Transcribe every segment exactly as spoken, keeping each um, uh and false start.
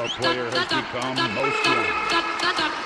Our player has become most wanted.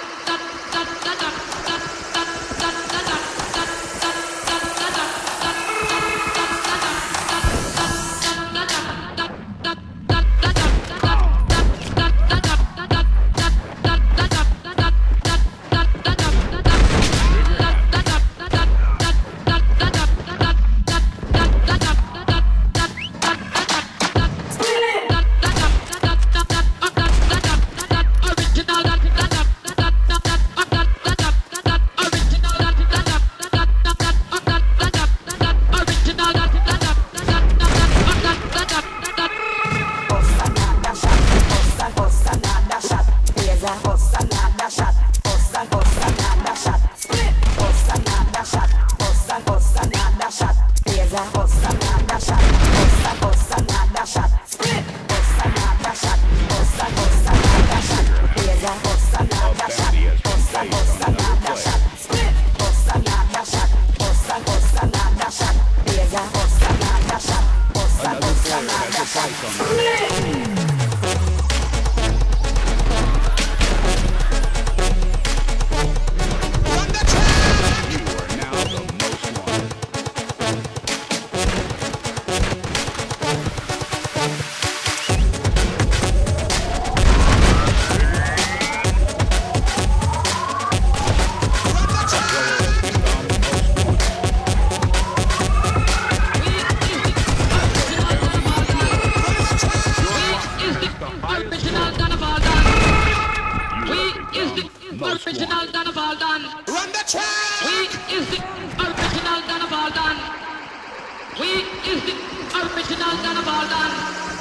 Original done of all done. Run the track! We is the original done of all done. We is the original done of all done.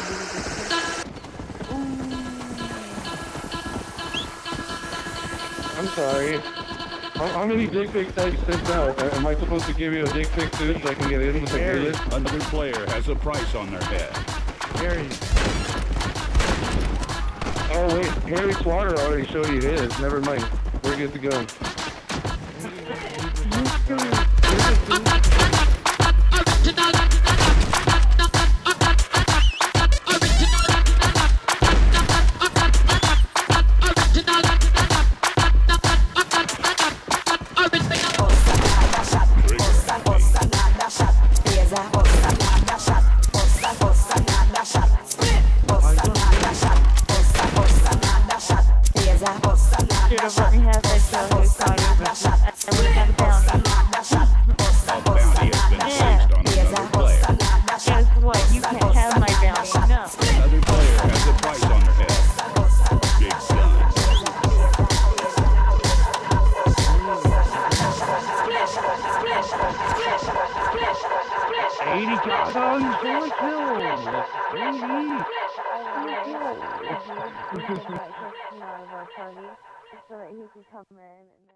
I'm sorry. How, how many dick pics have you sent out? Am I supposed to give you a dick pic too so I can get in with the Harry, another player has a price on their head. Harry. Oh wait, Harry Swatter already showed you his. Never mind. We're good to go. eighty kills. Oh, you four kills. eighty. So that he could come in and